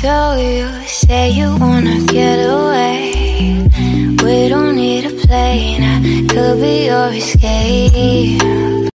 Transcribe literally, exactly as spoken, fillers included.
So you say you wanna get away. We don't need a plane, I could be your escape.